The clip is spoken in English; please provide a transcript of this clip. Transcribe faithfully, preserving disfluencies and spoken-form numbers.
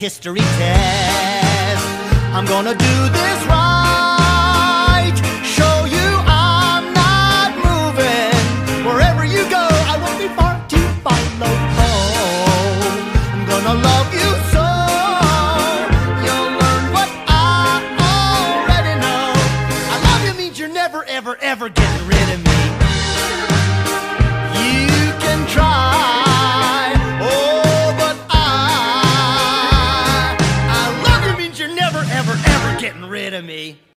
history test. I'm gonna do this right, show you I'm not moving. Wherever you go, I won't be far to follow. Oh, I'm gonna love you so, you'll learn what I already know. I love you means you're never, ever, ever getting rid of me. You can try, oh, but I, I love you means you're never, ever, ever getting rid of me.